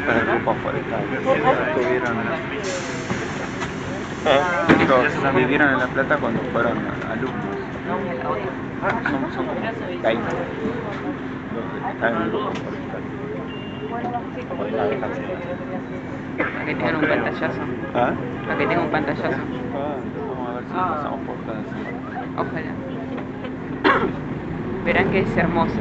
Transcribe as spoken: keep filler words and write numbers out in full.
para el grupo forestal. Estuvieron en la, vivieron en La Plata cuando fueron alumnos. Son, son como veinte los que están en el grupo forestal. Para que tengan un pantallazo. ¿Ah? Para que tengan un pantallazo. Ah, vamos a ver si pasamos por casa. Ojalá. Verán que es hermosa.